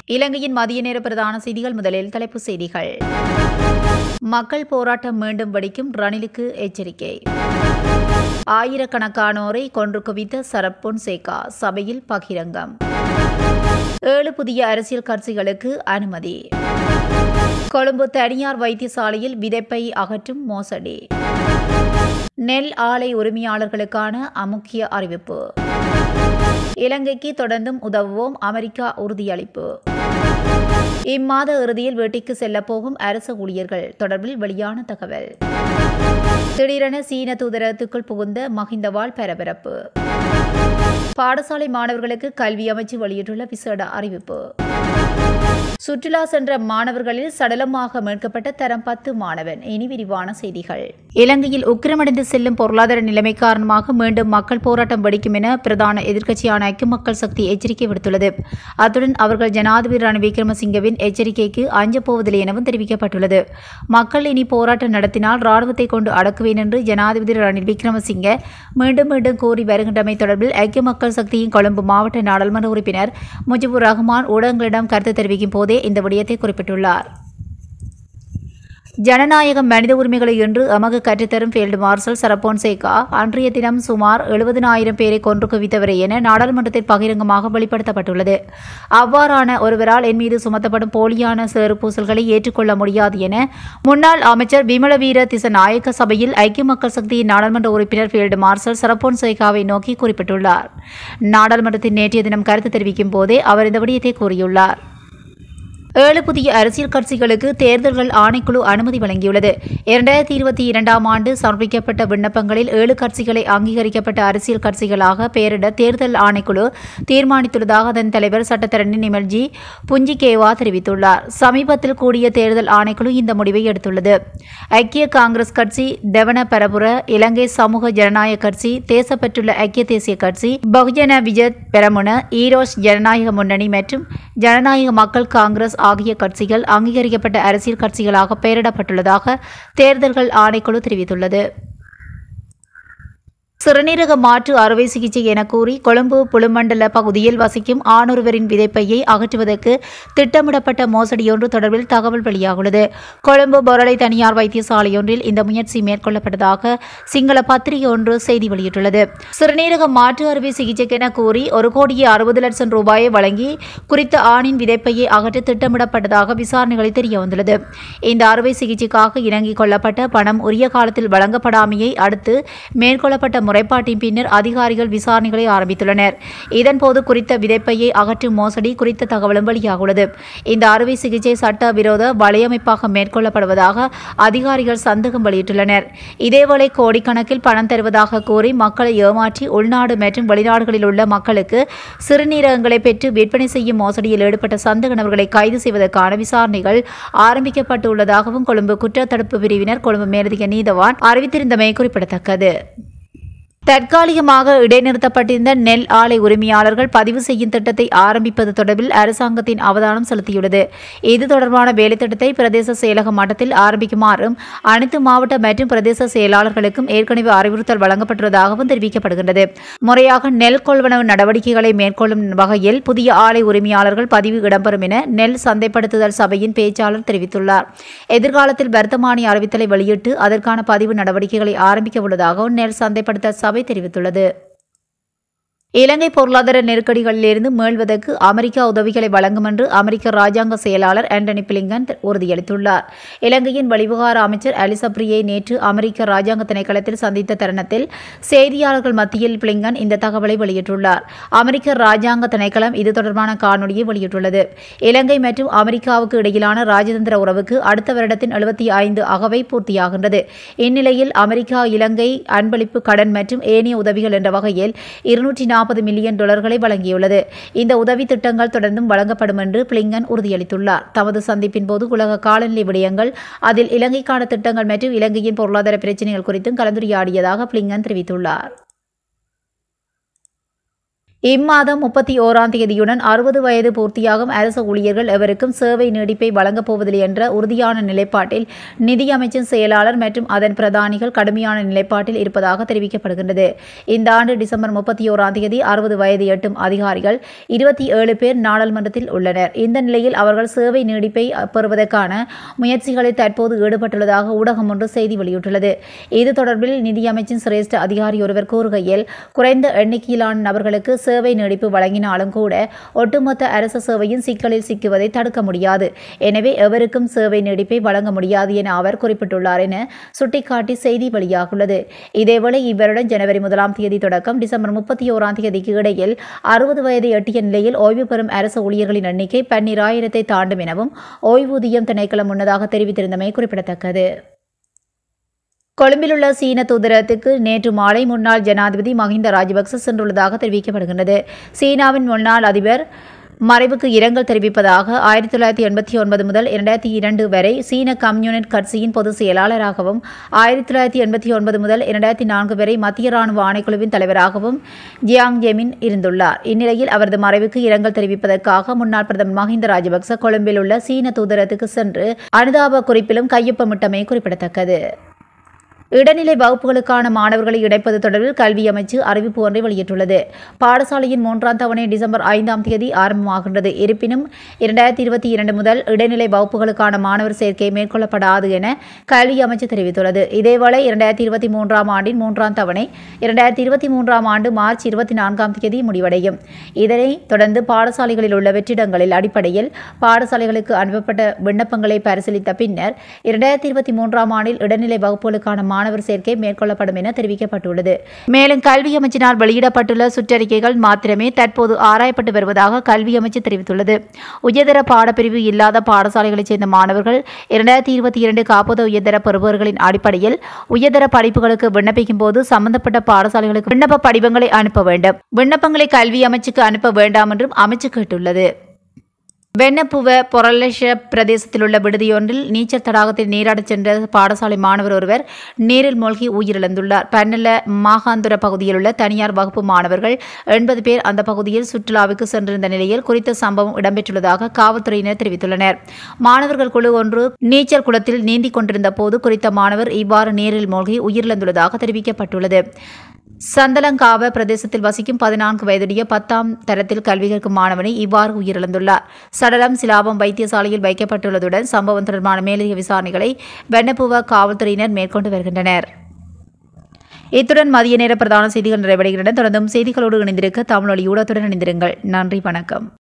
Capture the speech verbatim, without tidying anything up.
இலங்கையின் மதிய நேர பிரதான செய்திகள். முதலில் தலைப்புச் செய்திகள். மக்கள் போராட்டம் மீண்டும் வெடிக்கும், ரணிலுக்கு எச்சரிக்கை. ஆயிரக்கணக்கானோரை கொன்று குவித்த சரத் பொன்சேகா, சபையில் பகிரங்கம். ஏழு புதிய அரசியல் கட்சிகளுக்கு அனுமதி. கொழும்பு தனியார் வைத்தியசாலையில் விதைப்பை அகற்றும் மோசடி. நெல் ஆலை உரிமையாளர்களுக்கான அமுக்கிய அறிவிப்பு. இலங்கைக்கு தொடர்ந்தும் உதவுவோம், அமெரிக்கா உறுதியளிப்பு. இம்மாத இறுதியில் வீட்டிற்கு செல்லப் போகும் அரசு ஊழியர்கள் தொடர்பில் வெளியான தகவல். திடீரென சீன தூதரகத்துக்குள் புகுந்த மஹிந்தவால் பரபரப்பு. பாடசாலை மாணவர்களுக்கு கல்வி அமைச்சு வெளியிட்டுள்ள விசேட அறிவிப்பு. சுற்றுலா சென்ற மாணவர்களில் சடலமாக மீட்கப்பட்ட தரம் பத்து மாணவன். இனி விரிவான செய்திகள். இலங்கையில் உக்கிரமடைந்து செல்லும் பொருளாதார நிலைமை காரணமாக மீண்டும் மக்கள் போராட்டம் வெடிக்கும் என பிரதான எதிர்க்கட்சியான ஐக்கிய மக்கள் சக்தி எச்சரிக்கை விடுத்துள்ளது. அத்துடன் அவர்கள் ஜனாதிபதி ரணில் விக்ரமசிங்கவின் எச்சரிக்கைக்கு அஞ்சப் போவதில்லை எனவும் தெரிவிக்கப்பட்டுள்ளது. மக்கள் இனி போராட்டம் நடத்தினால் ராணுவத்தை கொண்டு அடக்குவேன் என்று ஜனாதிபதி ரணில் விக்ரமசிங்க மீண்டும் மீண்டும் கூறி வருகின்றமை தொடர்பில் ஐக்கிய மக்கள் சக்தியின் கொழும்பு மாவட்ட நாடாளுமன்ற உறுப்பினர் முஜிபுர் ரஹ்மான் ஊடகங்களிடம் கருத்து தெரிவிக்கும் போதே இந்த விடயத்தை குறிப்பிட்டுள்ளார். ஜனநாயகம் மனித உரிமைகளை என்று எமக்கு கற்றுத்தரும் ஃபீல்டு மார்ஷல் சரத் பொன்சேகா அன்றைய தினம் சுமார் எழுபதினாயிரம் பேரை கொன்று குவித்தவரே என நாடாளுமன்றத்தில் பகிரங்கமாக வெளிப்படுத்தப்பட்டுள்ளது. அவ்வாறான ஒருவரால் என் மீது சுமத்தப்படும் போலியான சேறு பூசல்களை ஏற்றுக்கொள்ள முடியாது என முன்னாள் அமைச்சர் விமலவீர திசநாயக்க சபையில் ஐக்கிய மக்கள் சக்தியின் நாடாளுமன்ற உறுப்பினர் ஃபீல்டு மார்ஷல் சரத் பொன்சேகாவை நோக்கி குறிப்பிட்டுள்ளார். நாடாளுமன்றத்தில் நேற்றைய தினம் கருத்து தெரிவிக்கும் போதே அவர் இந்த விடயத்தை கூறியுள்ளார். ஏழு புதிய அரசியல் கட்சிகளுக்கு தேர்தல்கள் ஆணைக்குழு அனுமதி வழங்கியுள்ளது. இரண்டாயிரத்தி இருபத்தி இரண்டாம் ஆண்டு சமர்ப்பிக்கப்பட்ட விண்ணப்பங்களில் ஏழு கட்சிகளை அங்கீகரிக்கப்பட்ட அரசியல் கட்சிகளாக பெயரிட தேர்தல் ஆணைக்குழு தீர்மானித்துள்ளதாக அதன் தலைவர் சட்டத்தரணி நிமல்ஜி புஞ்சிகேவா தெரிவித்துள்ளார். சமீபத்தில் கூடிய தேர்தல் ஆணைக்குழு இந்த முடிவை எடுத்துள்ளது. ஐக்கிய காங்கிரஸ் கட்சி, தெவன பரபுர, இலங்கை சமூக ஜனநாயக கட்சி, தேசப்பற்றுள்ள ஐக்கிய தேசிய கட்சி, பகுஜன விஜத் பெரமுன, ஈரோஸ் ஜனநாயக முன்னணி மற்றும் ஜனநாயக மக்கள் காங்கிரஸ் ஆகிய கட்சிகள் அங்கீகரிக்கப்பட்ட அரசியல் கட்சிகளாக பெயரிடப்பட்டுள்ளதாக தேர்தல்கள் ஆணைக்குழு தெரிவித்துள்ளது. சிறுநீரக மாற்று அறுவை சிகிச்சை என கூறி கொழும்பு புலுமண்டல பகுதியில் வசிக்கும் ஆணொருவரின் விதைப்பையை அகற்றுவதற்கு திட்டமிடப்பட்ட மோசடியொன்று தொடர்பில் தகவல் வெளியாகுள்ளது. கொழும்பு பொரளை தனியார் வைத்தியசாலையொன்றில் இந்த முயற்சி மேற்கொள்ளப்பட்டதாக சிங்கள பத்திரிகை ஒன்று செய்தி வெளியிட்டுள்ளது. சிறுநீரக மாற்று அறுவை சிகிச்சைக்கென கூறி ஒரு கோடியே அறுபது லட்சம் ரூபாயை வழங்கி குறித்த ஆணின் விதைப்பையை அகற்ற திட்டமிடப்பட்டதாக விசாரணைகளில் தெரியவந்துள்ளது. இந்த அறுவை சிகிச்சைக்காக இணங்கிக் கொள்ளப்பட்ட பணம் உரிய காலத்தில் வழங்கப்படாமையை அடுத்து மேற்கொள்ளப்பட்ட முறைப்பாட்டின் பின்னர் அதிகாரிகள் விசாரணைகளை ஆரம்பித்துள்ளனர். இதன்போது குறித்த விதைப்பையை அகற்றும் மோசடி குறித்த தகவலும் வெளியாகுள்ளது. இந்த அறுவை சிகிச்சை சட்ட விரோத வலையமைப்பாக மேற்கொள்ளப்படுவதாக அதிகாரிகள் சந்தேகம் வெளியிட்டுள்ளனர். இதேவேளை கோடிக்கணக்கில் பணம் தருவதாக கூறி மக்களை ஏமாற்றி உள்நாடு மற்றும் வெளிநாடுகளில் உள்ள மக்களுக்கு சிறுநீரகங்களை பெற்று விற்பனை செய்யும் மோசடியில் ஈடுபட்ட சந்தேக நபர்களை கைது செய்வதற்கான விசாரணைகள் ஆரம்பிக்கப்பட்டுள்ளதாகவும் கொழும்பு குற்றத்தடுப்பு பிரிவினர் கொழும்பு மேலதிக நீதவான் அறிவித்திருந்தமை குறிப்பிடத்தக்கது. தற்காலிகமாக இடைநிறுத்தப்பட்டிருந்த நெல் ஆலை உரிமையாளர்கள் பதிவு செய்யும் திட்டத்தை ஆரம்பிப்பது தொடர்பில் அரசாங்கத்தின் அவதானம் செலுத்தியுள்ளது. இது தொடர்பான வேலைத்திட்டத்தை பிரதேச செயலக மட்டத்தில் ஆரம்பிக்குமாறும் அனைத்து மாவட்ட மற்றும் பிரதேச செயலாளர்களுக்கும் ஏற்கனவே அறிவுறுத்தல் வழங்கப்பட்டுள்ளதாகவும் தெரிவிக்கப்படுகின்றது. முறையாக நெல் கொள்வனவு நடவடிக்கைகளை மேற்கொள்ளும் வகையில் புதிய ஆலை உரிமையாளர்கள் பதிவு இடம்பெறும் என நெல் சந்தைப்படுத்துதல் சபையின் பேச்சாளர் தெரிவித்துள்ளார். எதிர்காலத்தில் வர்த்தமானி அறிவித்தலை வெளியிட்டு அதற்கான பதிவு நடவடிக்கைகளை ஆரம்பிக்க உள்ளதாகவும் நெல் சந்தைப்படுத்தல் சபை தெரிவித்துள்ளது. இலங்கை பொருளாதார நெருக்கடிகளிலிருந்து மீள்வதற்கு அமெரிக்கா உதவிகளை வழங்கும் என்று அமெரிக்க ராஜாங்க செயலாளர் ஆண்டனி பிளிங்கன் உறுதியளித்துள்ளார். இலங்கையின் வெளிவிவகார அமைச்சர் அலிசப்ரியை நேற்று அமெரிக்க ராஜாங்க திணைக்களத்தில் சந்தித்த தருணத்தில் செய்தியாளர்கள் மத்தியில் பிளிங்கன் இந்த தகவலை வெளியிட்டுள்ளார். அமெரிக்க ராஜாங்க திணைக்களம் இது தொடர்பான காணொலியை வெளியிட்டுள்ளது. இலங்கை மற்றும் அமெரிக்காவுக்கு இடையிலான ராஜதந்திர உறவுக்கு அடுத்த வருடத்தின் எழுபத்தி ஐந்து அகவை பூர்த்தியாகின்றது. இந்நிலையில் அமெரிக்கா இலங்கை அன்பளிப்பு கடன் மற்றும் ஏனைய உதவிகள் என்ற வகையில் இருநூற்றி நாற்பது மில்லியன் டாலர்களை வழங்கியுள்ளது. இந்த உதவி திட்டங்கள் தொடர்ந்தும் வழங்கப்படும் என்று பிளிங்கன் உறுதியளித்துள்ளார். தமது சந்திப்பின் போது உலக காலநிலை விடயங்கள், அதில் இலங்கைக்கான திட்டங்கள் மற்றும் இலங்கையின் பொருளாதார பிரச்சினைகள் குறித்தும் கலந்துரையாடியதாக பிளிங்கன் தெரிவித்துள்ளார். இம்மாதம் முப்பத்தி ஓராம் தேதியுடன் அறுபது வயது பூர்த்தியாகும் அரசு ஊழியர்கள் எவருக்கும் சேவை நீடிப்பை வழங்கப் போவதில்லை என்ற உறுதியான நிலைப்பாட்டில் நிதியமைச்சின் செயலாளர் மற்றும் அதன் பிரதானிகள் கடுமையான நிலைப்பாட்டில் இருப்பதாக தெரிவிக்கப்படுகின்றது. இந்த ஆண்டு டிசம்பர் முப்பத்தி ஓராம் தேதி அறுபது வயது எட்டும் அதிகாரிகள் இருபத்தி ஏழு பேர் நாடாளுமன்றத்தில் உள்ளனர். இந்த நிலையில் அவர்கள் சேவை நீடிப்பை பெறுவதற்கான முயற்சிகளில் தற்போது ஈடுபட்டுள்ளதாக ஊடகம் ஒன்று செய்தி வெளியிட்டுள்ளது. இது தொடர்பில் நிதியமைச்சின் சிரேஷ்ட அதிகாரி ஒருவர் கூறுகையில், குறைந்த எண்ணிக்கையிலான நபர்களுக்கு சேவை நீடிப்பு வழங்கினாலும் கூட ஒட்டுமொத்த அரசு சேவையின் சிக்கலில் சிக்குவதை தடுக்க முடியாது. எனவே எவருக்கும் சேவை நீடிப்பை வழங்க முடியாது என அவர் குறிப்பிட்டுள்ளார் என சுட்டிக்காட்டி செய்தி வெளியாகுள்ளது. இதேவேளை இவ்வருடம் ஜனவரி முதலாம் தேதி தொடக்கம் டிசம்பர் முப்பத்தி ஓராம் தேதிக்கு இடையில் அறுபது வயதை எட்டிய நிலையில் ஓய்வு பெறும் அரசு ஊழியர்களின் எண்ணிக்கை பன்னிராயிரத்தை தாண்டும் எனவும் ஓய்வூதியம் திணைக்களம் முன்னதாக தெரிவித்திருந்தமை குறிப்பிடத்தக்கது. கொழும்பிலுள்ள சீன தூதரகத்துக்கு நேற்று மாலை முன்னாள் ஜனாதிபதி மஹிந்த ராஜபக்ச சென்றுள்ளதாக தெரிவிக்கப்படுகின்றது. சீனாவின் முன்னாள் அதிபர் மறைவுக்கு இரங்கல் தெரிவிப்பதாக ஆயிரத்தி தொள்ளாயிரத்தி எண்பத்தி ஒன்பது முதல் இரண்டாயிரத்தி இரண்டு வரை சீன கம்யூனிஸ்ட் கட்சியின் பொதுச் செயலாளராகவும் ஆயிரத்தி தொள்ளாயிரத்தி எண்பத்தி ஒன்பது முதல் இரண்டாயிரத்தி நான்கு வரை மத்திய ராணுவ ஆணைக்குழுவின் தலைவராகவும் ஜியாங் ஜெமின் இருந்துள்ளார். இந்நிலையில் அவரது மறைவுக்கு இரங்கல் தெரிவிப்பதற்காக முன்னாள் பிரதமர் மஹிந்த ராஜபக்ச கொழும்பில் உள்ள சீன தூதரகத்துக்கு சென்று அனுதாப குறிப்பிலும் கையொப்பமிட்டமை குறிப்பிடத்தக்கது. இடைநிலை வகுப்புகளுக்கான மாணவர்களை இணைப்பது தொடர்பில் கல்வி அமைச்சு அறிவிப்பு ஒன்றை வெளியிட்டுள்ளது. பாடசாலையின் மூன்றாம் தவணை டிசம்பர் ஐந்தாம் தேதி ஆரம்பமாகின்றது. இருப்பினும் இரண்டாயிரத்தி இருபத்தி இரண்டு முதல் இடைநிலை வகுப்புகளுக்கான மாணவர் சேர்க்கை மேற்கொள்ளப்படாது என கல்வி அமைச்சு தெரிவித்துள்ளது. இதேவேளை இரண்டாயிரத்தி இருபத்தி மூன்றாம் ஆண்டின் மூன்றாம் தவணை இரண்டாயிரத்தி இருபத்தி மூன்றாம் ஆண்டு மார்ச் இருபத்தி நான்காம் தேதி முடிவடையும். இதனைத் தொடர்ந்து பாடசாலைகளில் உள்ள வெற்றிடங்களில் அடிப்படையில் பாடசாலைகளுக்கு அனுப்பப்பட்ட விண்ணப்பங்களை பரிசீலித்த பின்னர் இரண்டாயிரத்தி இருபத்தி மூன்றாம் ஆண்டில் இடைநிலை வகுப்புகளுக்கான மாணவர் சேர்க்கை மேற்கொள்ளப்படும் என தெரிவிக்கப்பட்டுள்ளது. மேலும் கல்வி அமைச்சினால் வெளியிடப்பட்டுள்ள சுற்றறிக்கைகள் மாத்திரமே தற்போது ஆராயப்பட்டு வருவதாக கல்வி அமைச்சு தெரிவித்துள்ளது. உயர்தர பாடப்பிரிவு இல்லாத பாடசாலைகளைச் சேர்ந்த மாணவர்கள் இரண்டாயிரத்தி இருபத்தி இரண்டு காப்போத உயர்தர பெறுபவர்களின் அடிப்படையில் உயர்தர படிப்புகளுக்கு விண்ணப்பிக்கும் போது சம்பந்தப்பட்ட பாடசாலைகளுக்கு விண்ணப்ப படிவங்களை அனுப்ப வேண்டும். விண்ணப்பங்களை கல்வி அமைச்சுக்கு அனுப்ப வேண்டாம் என்றும் அமைச்சு கேட்டுள்ளது. வெண்ணப்புவ பொரலஷ பிரதேசத்தில் உள்ள விடுதியொன்றில் நீச்சல் தடாகத்தில் நீராடச் சென்ற பாடசாலை மாணவர் ஒருவர் நீரில் மூழ்கி உயிரிழந்துள்ளார். பன்னல மாகாந்துர பகுதியில் உள்ள தனியார் வகுப்பு மாணவர்கள் எண்பது பேர் அந்த பகுதியில் சுற்றுலாவுக்கு சென்றிருந்த நிலையில் குறித்த சம்பவம் இடம்பெற்றுள்ளதாக காவல்துறையினர் தெரிவித்துள்ளனர். மாணவர்கள் குழு ஒன்று நீச்சல் குளத்தில் நீந்திக் கொண்டிருந்த போது குறித்த மாணவர் இவ்வாறு நீரில் மூழ்கி உயிரிழந்துள்ளதாக தெரிவிக்கப்பட்டுள்ளது. சந்தலங்காவ பிரதேசத்தில் வசிக்கும் பதினான்கு வயதுடைய பத்தாம் தரத்தில் கல்வி கற்கும் மாணவனை இவ்வாறு உயிரிழந்துள்ளார். சடலம் சிலாபம் வைத்தியசாலையில் வைக்கப்பட்டுள்ளதுடன் சம்பவம் தொடர்பான மேலதிக விசாரணைகளை வெண்ணப்புவ காவல்துறையினர் மேற்கொண்டு வருகின்றனர். இத்துடன் மதிய நேர பிரதான செய்திகள் நிறைவடைகின்றன. தொடர்ந்தும் செய்திகளோடு இணைந்திருக்க தமிழொலி ஊடகத்துடன் இணைந்திருங்கள். நன்றி, வணக்கம்.